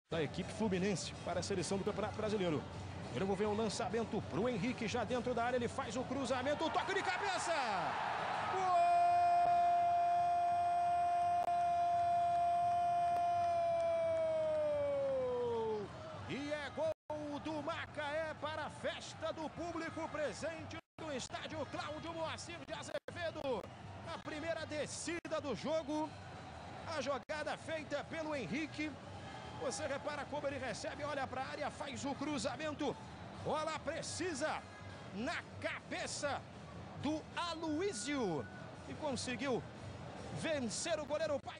Da equipe fluminense para a seleção do Campeonato Brasileiro. Ele vai ver o lançamento para o Henrique já dentro da área. Ele faz o cruzamento, o toque de cabeça. Gol! E é gol do Macaé para a festa do público presente no estádio Cláudio Moacir de Azevedo. A primeira descida do jogo. A jogada feita pelo Henrique. Você repara como ele recebe, olha para a área, faz o cruzamento. Bola precisa na cabeça do Aloísio. E conseguiu vencer o goleiro.